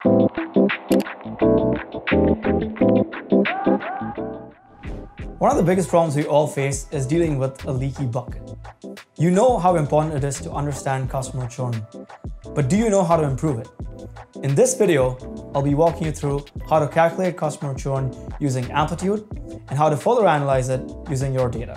One of the biggest problems we all face is dealing with a leaky bucket. You know how important it is to understand customer churn, but do you know how to improve it? In this video, I'll be walking you through how to calculate customer churn using Amplitude and how to further analyze it using your data.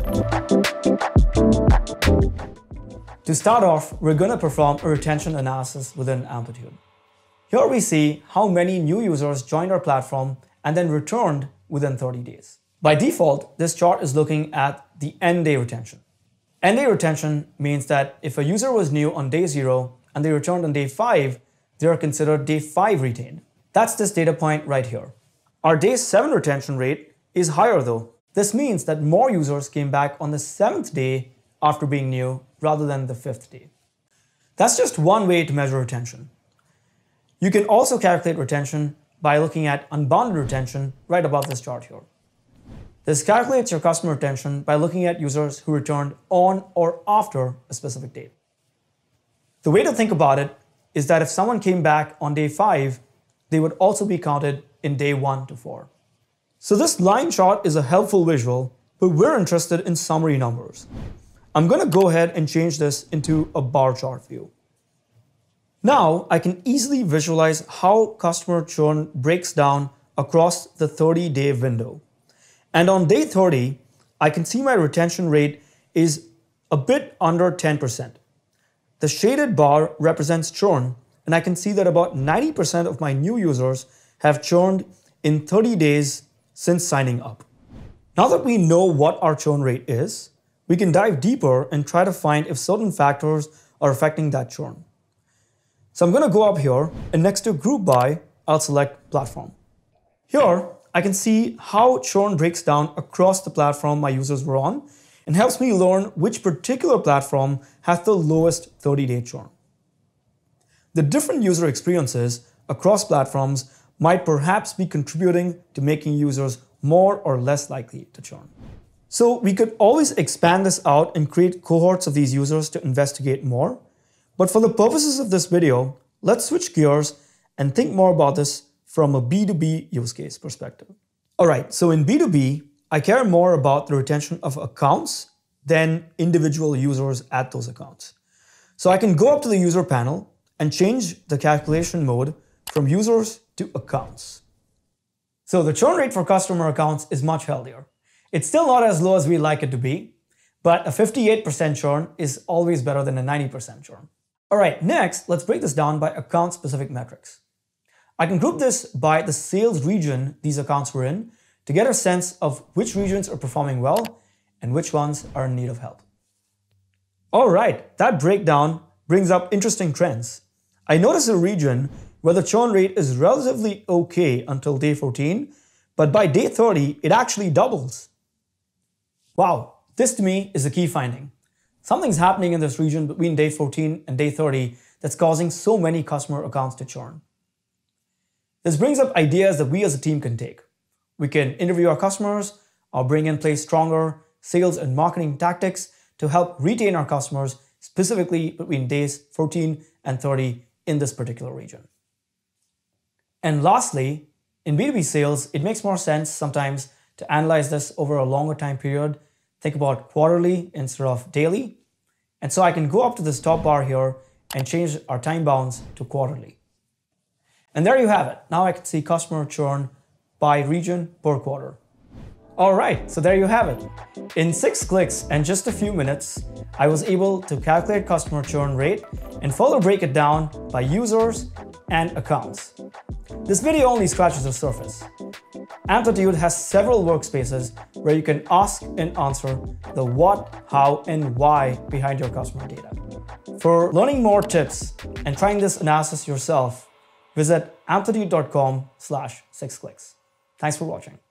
To start off, we're going to perform a retention analysis within Amplitude. Here we see how many new users joined our platform and then returned within 30 days. By default, this chart is looking at the end day retention. End day retention means that if a user was new on day 0 and they returned on day 5, they are considered day 5 retained. That's this data point right here. Our day 7 retention rate is higher though. This means that more users came back on the 7th day after being new rather than the 5th day. That's just one way to measure retention. You can also calculate retention by looking at unbounded retention right above this chart here. This calculates your customer retention by looking at users who returned on or after a specific date. The way to think about it is that if someone came back on day 5, they would also be counted in day 1 to 4. So this line chart is a helpful visual, but we're interested in summary numbers. I'm going to go ahead and change this into a bar chart view. Now I can easily visualize how customer churn breaks down across the 30-day window. And on day 30, I can see my retention rate is a bit under 10%. The shaded bar represents churn, and I can see that about 90% of my new users have churned in 30 days since signing up. Now that we know what our churn rate is, we can dive deeper and try to find if certain factors are affecting that churn. So I'm going to go up here, and next to group by, I'll select platform. Here, I can see how churn breaks down across the platform my users were on and helps me learn which particular platform has the lowest 30-day churn. The different user experiences across platforms might perhaps be contributing to making users more or less likely to churn. So we could always expand this out and create cohorts of these users to investigate more. But for the purposes of this video, let's switch gears and think more about this from a B2B use case perspective. All right, so in B2B, I care more about the retention of accounts than individual users at those accounts. So I can go up to the user panel and change the calculation mode from users to accounts. So the churn rate for customer accounts is much healthier. It's still not as low as we'd like it to be, but a 58% churn is always better than a 90% churn. All right, next, let's break this down by account-specific metrics. I can group this by the sales region these accounts were in to get a sense of which regions are performing well and which ones are in need of help. All right, that breakdown brings up interesting trends. I notice a region where the churn rate is relatively okay until day 14, but by day 30, it actually doubles. Wow, this to me is a key finding. Something's happening in this region between day 14 and day 30 that's causing so many customer accounts to churn. This brings up ideas that we as a team can take. We can interview our customers or bring in place stronger sales and marketing tactics to help retain our customers specifically between days 14 and 30 in this particular region. And lastly, in B2B sales, it makes more sense sometimes to analyze this over a longer time period. Think about quarterly instead of daily. And so I can go up to this top bar here and change our time bounds to quarterly. And there you have it. Now I can see customer churn by region per quarter. All right, so there you have it. In 6 clicks and just a few minutes, I was able to calculate customer churn rate and further break it down by users and accounts. This video only scratches the surface. Amplitude has several workspaces where you can ask and answer the what, how, and why behind your customer data. For learning more tips and trying this analysis yourself, visit amplitude.com/6clicks. Thanks for watching.